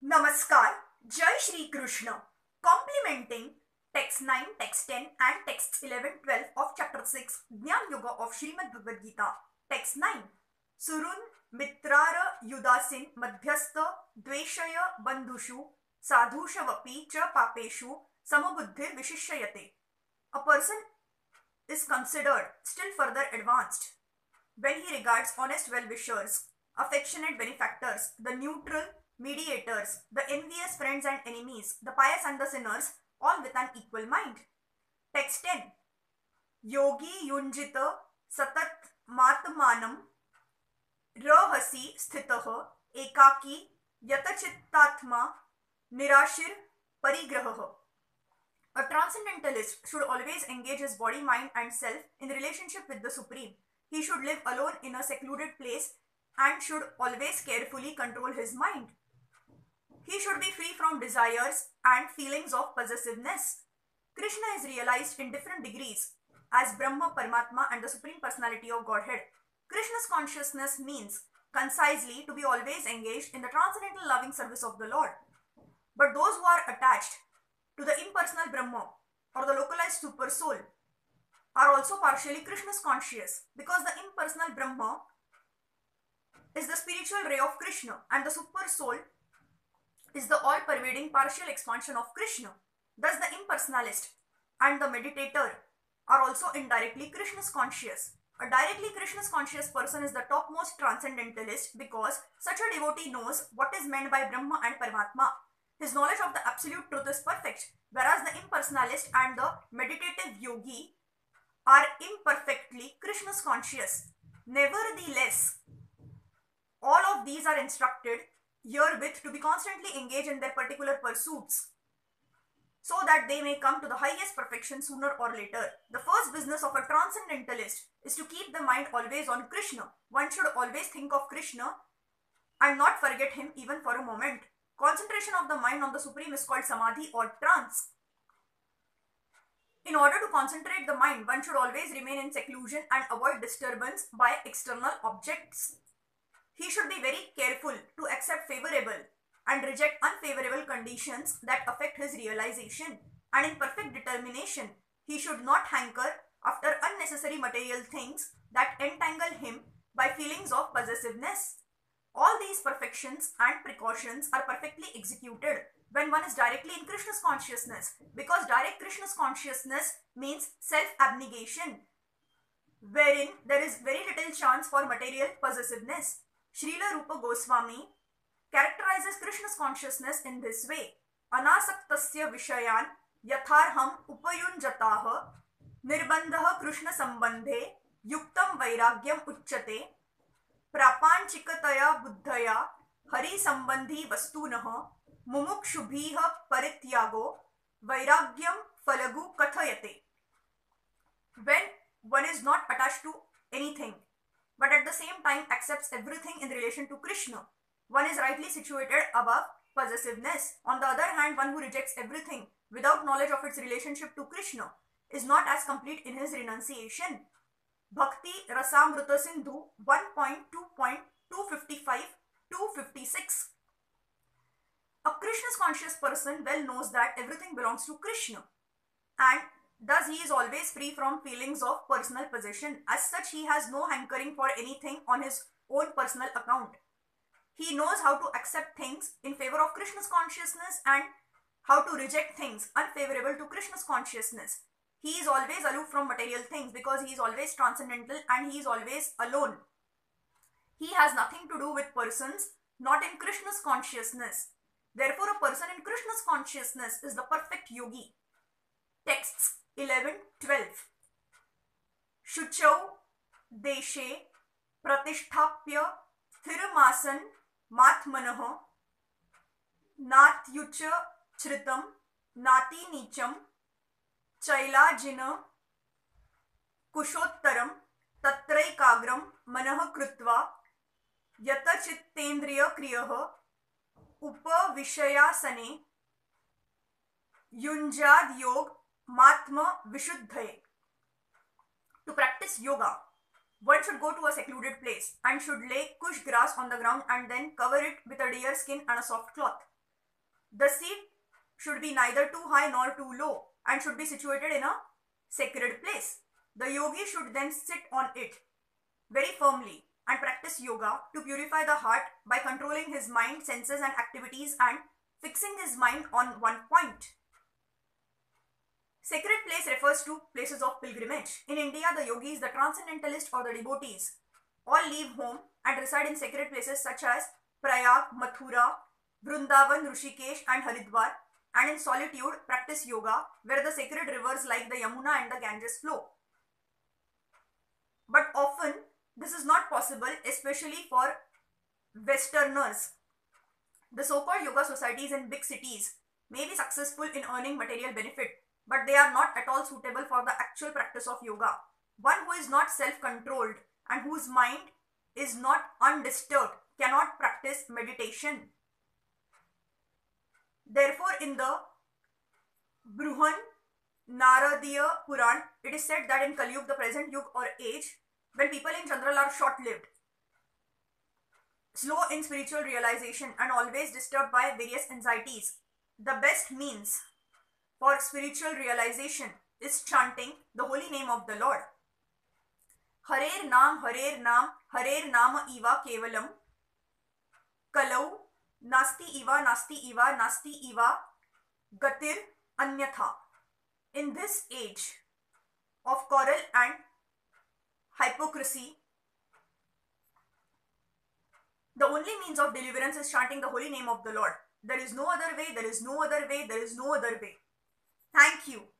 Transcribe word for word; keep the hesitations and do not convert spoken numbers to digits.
Namaskar, Jai Shri Krishna. Complementing text nine, text ten and texts eleven twelve of chapter six, Jnana Yoga of Srimad Bhagavad Gita. Text nine. Surun mitrara yudasin madhyastha dveshaya bandhushu sadhushavapi cha papeshu samabuddhir vishishayate. A person is considered still further advanced when he regards honest well-wishers, affectionate benefactors, the neutral mediators, the envious friends and enemies, the pious and the sinners, all with an equal mind. Text ten. Yogi yunjita satat matmanam rahasi sthitah ekaki yatachittatma nirashir parigrahah. A transcendentalist should always engage his body, mind and self in relationship with the Supreme. He should live alone in a secluded place and should always carefully control his mind. He should be free from desires and feelings of possessiveness. Krishna is realized in different degrees as Brahma, Paramatma and the Supreme Personality of Godhead. Krishna's consciousness means concisely to be always engaged in the transcendental loving service of the Lord. But those who are attached to the impersonal Brahma or the localized super soul are also partially Krishna's conscious, because the impersonal Brahma is the spiritual ray of Krishna and the super soul is the all-pervading partial expansion of Krishna. Thus the impersonalist and the meditator are also indirectly Krishna's conscious. A directly Krishna's conscious person is the topmost transcendentalist because such a devotee knows what is meant by Brahma and Paramatma. His knowledge of the absolute truth is perfect, whereas the impersonalist and the meditative yogi are imperfectly Krishna's conscious. Nevertheless, all of these are instructed herewith to be constantly engaged in their particular pursuits so that they may come to the highest perfection sooner or later. The first business of a transcendentalist is to keep the mind always on Krishna. One should always think of Krishna and not forget him even for a moment. Concentration of the mind on the Supreme is called samadhi or trance. In order to concentrate the mind, one should always remain in seclusion and avoid disturbance by external objects. He should be very careful to accept favorable and reject unfavorable conditions that affect his realization. And in perfect determination, he should not hanker after unnecessary material things that entangle him by feelings of possessiveness. All these perfections and precautions are perfectly executed when one is directly in Krishna's consciousness, because direct Krishna's consciousness means self-abnegation, wherein there is very little chance for material possessiveness. Srila Rupa Goswami characterizes Krishna's consciousness in this way. Anasaktasya vishayan yatharham upayunjataha nirbandha Krishna sambandhe yuktam vairagyam uchyate prapanchikataya buddhaya hari sambandhi vastunaha mumukshubhiha parityago vairagyam falagu kathayate. When one is not attached to anything but at the same time accepts everything in relation to Krishna, one is rightly situated above possessiveness. On the other hand, one who rejects everything without knowledge of its relationship to Krishna is not as complete in his renunciation. Bhakti Rasamrita Sindhu one point two point two fifty-five to fifty-six. A Krishna's conscious person well knows that everything belongs to Krishna, and thus he is always free from feelings of personal possession. As such, he has no hankering for anything on his own personal account. He knows how to accept things in favor of Krishna's consciousness and how to reject things unfavorable to Krishna's consciousness. He is always aloof from material things because he is always transcendental and he is always alone. He has nothing to do with persons not in Krishna's consciousness. Therefore, a person in Krishna's consciousness is the perfect yogi. Texts eleven twelve. Shuchau deshe pratisthapya sthiramasan matmanaha natyucha chritam nati nicham chailajina kushottaram tatraikagram manah krutva yata chittendriya kriyaha upavishayasane yunjad yog matma vishuddhaye. To practice yoga, one should go to a secluded place and should lay kush grass on the ground and then cover it with a deer skin and a soft cloth. The seat should be neither too high nor too low and should be situated in a sacred place. The yogi should then sit on it very firmly and practice yoga to purify the heart by controlling his mind, senses and activities and fixing his mind on one point. Sacred place refers to places of pilgrimage. In India, the yogis, the transcendentalists or the devotees all leave home and reside in sacred places such as Prayag, Mathura, Vrindavan, Rishikesh and Haridwar, and in solitude practice yoga where the sacred rivers like the Yamuna and the Ganges flow. But often this is not possible, especially for Westerners. The so-called yoga societies in big cities may be successful in earning material benefit, but they are not at all suitable for the actual practice of yoga. One who is not self-controlled and whose mind is not undisturbed cannot practice meditation. Therefore, in the Bruhan Naradiya Puran, it is said that in Kali Yuga, the present Yuga or age, when people in Chandral are short-lived, slow in spiritual realization and always disturbed by various anxieties, the best means for spiritual realization is chanting the holy name of the Lord. Harer Naam, Harer Naam, Harer Nama Eva Kevalam, Kalau, Nasti Eva, Nasti Eva, Nasti Eva, Gatir Anyatha. In this age of quarrel and hypocrisy, the only means of deliverance is chanting the holy name of the Lord. There is no other way, there is no other way, there is no other way. Thank you.